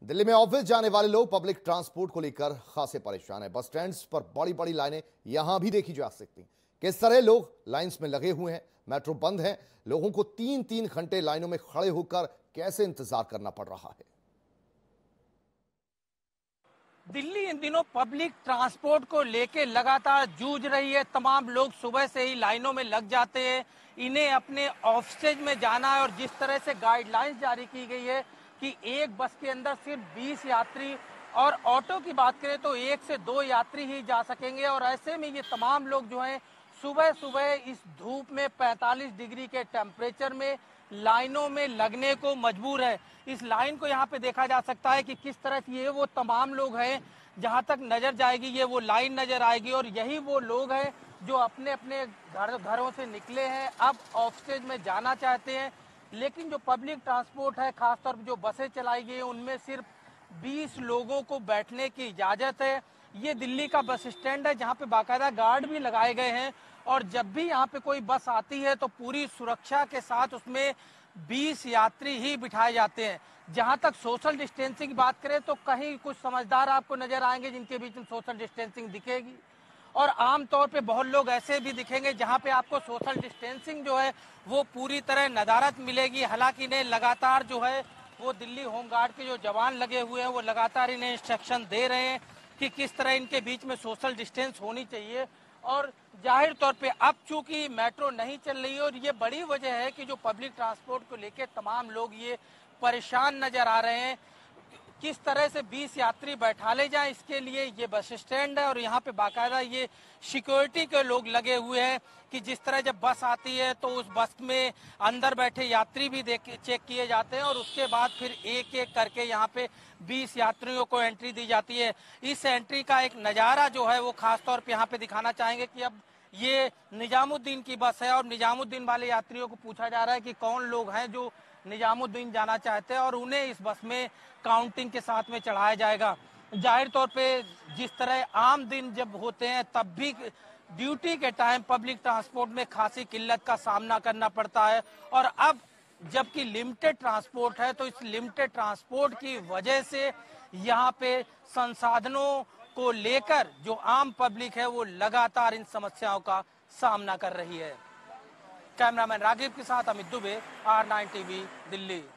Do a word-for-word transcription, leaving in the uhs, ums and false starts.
दिल्ली में ऑफिस जाने वाले लोग पब्लिक ट्रांसपोर्ट को लेकर खासे परेशान हैं। बस स्टैंड्स पर बड़ी बड़ी लाइनें यहां भी देखी जा सकती हैं। किस तरह लोग लाइंस में लगे हुए हैं। मेट्रो बंद है, लोगों को तीन तीन घंटे लाइनों में खड़े होकर कैसे इंतजार करना पड़ रहा है। दिल्ली इन दिनों पब्लिक ट्रांसपोर्ट को लेकर लगातार जूझ रही है। तमाम लोग सुबह से ही लाइनों में लग जाते हैं। इन्हें अपने ऑफिस में जाना है और जिस तरह से गाइडलाइंस जारी की गई है कि एक बस के अंदर सिर्फ बीस यात्री और ऑटो की बात करें तो एक से दो यात्री ही जा सकेंगे। और ऐसे में ये तमाम लोग जो हैं सुबह सुबह इस धूप में पैंतालीस डिग्री के टेम्परेचर में लाइनों में लगने को मजबूर है। इस लाइन को यहाँ पे देखा जा सकता है कि किस तरह से ये वो तमाम लोग हैं, जहाँ तक नजर जाएगी ये वो लाइन नजर आएगी। और यही वो लोग हैं जो अपने अपने घर घरों से निकले हैं, अब ऑफिस में जाना चाहते हैं। लेकिन जो पब्लिक ट्रांसपोर्ट है, खासतौर पर जो बसें चलाई गई हैं, उनमें सिर्फ बीस लोगों को बैठने की इजाजत है। ये दिल्ली का बस स्टैंड है जहाँ पे बाकायदा गार्ड भी लगाए गए हैं और जब भी यहाँ पे कोई बस आती है तो पूरी सुरक्षा के साथ उसमें बीस यात्री ही बिठाए जाते हैं। जहाँ तक सोशल डिस्टेंसिंग की बात करें तो कहीं कुछ समझदार आपको नजर आएंगे जिनके बीच में सोशल डिस्टेंसिंग दिखेगी और आमतौर पे बहुत लोग ऐसे भी दिखेंगे जहाँ पे आपको सोशल डिस्टेंसिंग जो है वो पूरी तरह नदारत मिलेगी। हालांकि इन्हें लगातार जो है वो दिल्ली होमगार्ड के जो जवान लगे हुए हैं वो लगातार इन्हें इंस्ट्रक्शन दे रहे हैं कि किस तरह इनके बीच में सोशल डिस्टेंस होनी चाहिए। और जाहिर तौर पे अब चूंकि मेट्रो नहीं चल रही है और ये बड़ी वजह है कि जो पब्लिक ट्रांसपोर्ट को लेकर तमाम लोग ये परेशान नजर आ रहे हैं। किस तरह से बीस यात्री बैठा ले जाएं, इसके लिए ये बस स्टैंड है और यहाँ पे बाकायदा ये सिक्योरिटी के लोग लगे हुए हैं कि जिस तरह जब बस आती है तो उस बस में अंदर बैठे यात्री भी देख चेक किए जाते हैं और उसके बाद फिर एक एक करके यहाँ पे बीस यात्रियों को एंट्री दी जाती है। इस एंट्री का एक नज़ारा जो है वो खासतौर पर यहाँ पे दिखाना चाहेंगे कि अब ये निजामुद्दीन की बस है और निजामुद्दीन वाले यात्रियों को पूछा जा रहा है कि कौन लोग हैं जो निजामुद्दीन जाना चाहते हैं और उन्हें इस बस में काउंटिंग के साथ में चढ़ाया जाएगा। जाहिर तौर पे जिस तरह आम दिन जब होते हैं तब भी ड्यूटी के टाइम पब्लिक ट्रांसपोर्ट में खासी किल्लत का सामना करना पड़ता है और अब जबकि लिमिटेड ट्रांसपोर्ट है तो इस लिमिटेड ट्रांसपोर्ट की वजह से यहाँ पे संसाधनों को लेकर जो आम पब्लिक है वो लगातार इन समस्याओं का सामना कर रही है। कैमरामैन राघव के साथ Amit Dubey, R nine TV, Delhi.